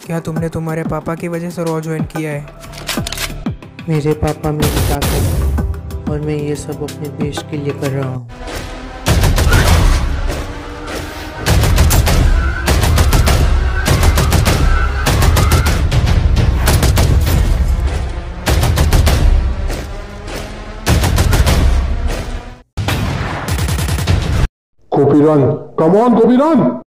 क्या तुमने तुम्हारे पापा की वजह से रॉ ज्वाइन किया है? मेरे पापा मेरी ताकत है और मैं ये सब अपने देश के लिए कर रहा हूँ। Kopi run. Come on, Kopi run.